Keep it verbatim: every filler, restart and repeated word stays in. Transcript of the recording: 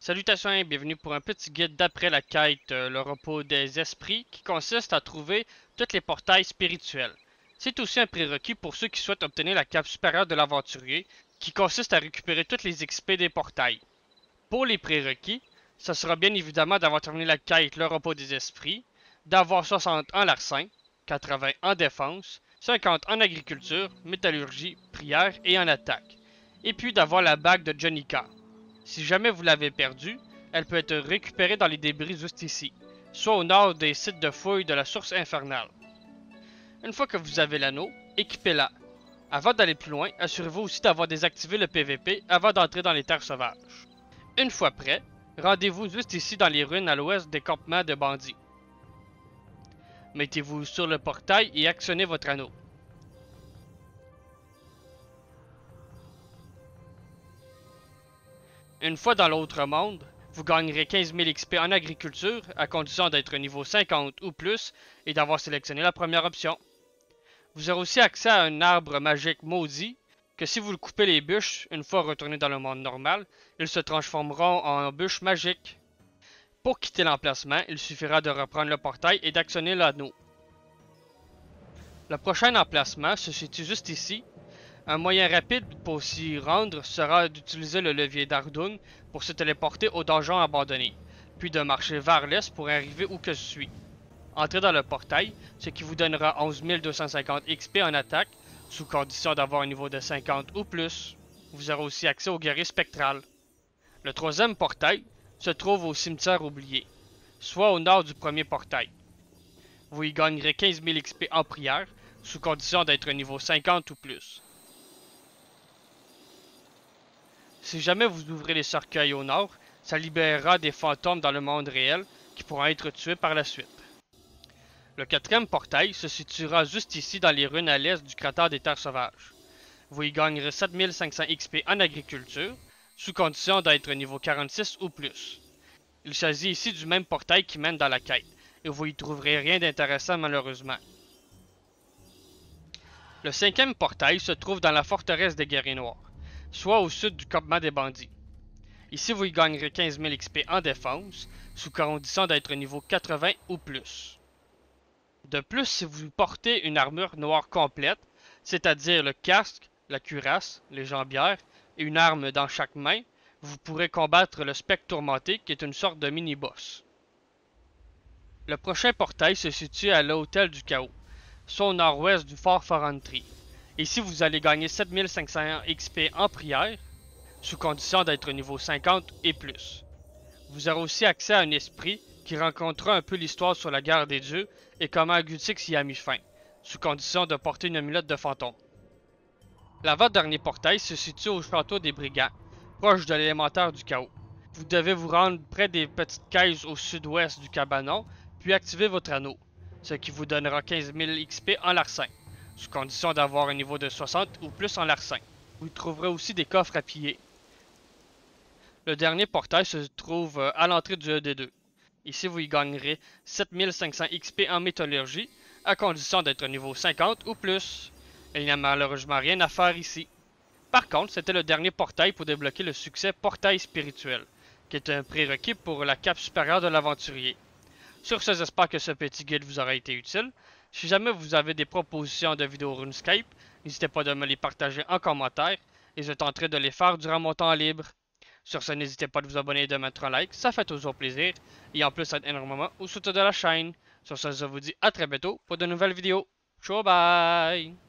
Salutations et bienvenue pour un petit guide d'après la quête euh, Le repos des esprits qui consiste à trouver tous les portails spirituels. C'est aussi un prérequis pour ceux qui souhaitent obtenir la cape supérieure de l'aventurier qui consiste à récupérer toutes les X P des portails. Pour les prérequis, ce sera bien évidemment d'avoir terminé la quête Le repos des esprits, d'avoir soixante en larcin, quatre-vingts en défense, cinquante en agriculture, métallurgie, prière et en attaque, et puis d'avoir la bague de Jonica. Si jamais vous l'avez perdue, elle peut être récupérée dans les débris juste ici, soit au nord des sites de fouilles de la source infernale. Une fois que vous avez l'anneau, équipez-la. Avant d'aller plus loin, assurez-vous aussi d'avoir désactivé le P V P avant d'entrer dans les terres sauvages. Une fois prêt, rendez-vous juste ici dans les ruines à l'ouest des campements de bandits. Mettez-vous sur le portail et actionnez votre anneau. Une fois dans l'autre monde, vous gagnerez quinze mille X P en agriculture à condition d'être niveau cinquante ou plus et d'avoir sélectionné la première option. Vous aurez aussi accès à un arbre magique maudit que si vous le coupez les bûches, une fois retourné dans le monde normal, ils se transformeront en bûches magiques. Pour quitter l'emplacement, il suffira de reprendre le portail et d'actionner l'anneau. Le prochain emplacement se situe juste ici. Un moyen rapide pour s'y rendre sera d'utiliser le levier d'Ardung pour se téléporter au donjon abandonné, puis de marcher vers l'est pour arriver où que je suis. Entrez dans le portail, ce qui vous donnera onze mille deux cent cinquante X P en attaque, sous condition d'avoir un niveau de cinquante ou plus. Vous aurez aussi accès au guerrier spectral. Le troisième portail se trouve au cimetière oublié, soit au nord du premier portail. Vous y gagnerez quinze mille X P en prière, sous condition d'être niveau cinquante ou plus. Si jamais vous ouvrez les cercueils au nord, ça libérera des fantômes dans le monde réel qui pourront être tués par la suite. Le quatrième portail se situera juste ici dans les ruines à l'est du cratère des terres sauvages. Vous y gagnerez sept mille cinq cents X P en agriculture, sous condition d'être niveau quarante-six ou plus. Il s'agit ici du même portail qui mène dans la quête, et vous y trouverez rien d'intéressant malheureusement. Le cinquième portail se trouve dans la forteresse des guerriers noirs, soit au sud du campement des bandits. Ici vous y gagnerez quinze mille X P en défense, sous condition d'être niveau quatre-vingts ou plus. De plus, si vous portez une armure noire complète, c'est-à-dire le casque, la cuirasse, les jambières et une arme dans chaque main, vous pourrez combattre le spectre tourmenté qui est une sorte de mini-boss. Le prochain portail se situe à l'hôtel du chaos, soit au nord-ouest du fort Forentry. Ici vous allez gagner sept mille cinq cents X P en prière, sous condition d'être niveau cinquante et plus. Vous aurez aussi accès à un esprit qui racontera un peu l'histoire sur la guerre des dieux et comment Gutix y a mis fin, sous condition de porter une amulette de fantôme. L'avant-dernier portail se situe au château des brigands, proche de l'élémentaire du chaos. Vous devez vous rendre près des petites caisses au sud-ouest du cabanon, puis activer votre anneau, ce qui vous donnera quinze mille X P en larcin, sous condition d'avoir un niveau de soixante ou plus en larcin. Vous y trouverez aussi des coffres à piller. Le dernier portail se trouve à l'entrée du E D deux. Ici vous y gagnerez sept mille cinq cents X P en métallurgie, à condition d'être niveau cinquante ou plus. Il n'y a malheureusement rien à faire ici. Par contre, c'était le dernier portail pour débloquer le succès Portail Spirituel, qui est un prérequis pour la cape supérieure de l'aventurier. Sur ce, j'espère que ce petit guide vous aura été utile. Si jamais vous avez des propositions de vidéos RuneScape, n'hésitez pas à me les partager en commentaire et je tenterai de les faire durant mon temps libre. Sur ce, n'hésitez pas à vous abonner et de mettre un like, ça fait toujours plaisir. Et en plus, ça aide énormément au soutien de la chaîne. Sur ce, je vous dis à très bientôt pour de nouvelles vidéos. Ciao, bye!